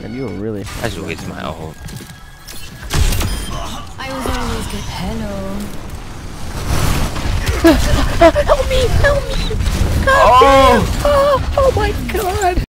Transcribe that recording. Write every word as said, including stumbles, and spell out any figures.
Man, you were really. I just wasted my ult. I was always good. Hello. Help me! Help me! God Oh! damn. Oh! Oh my god!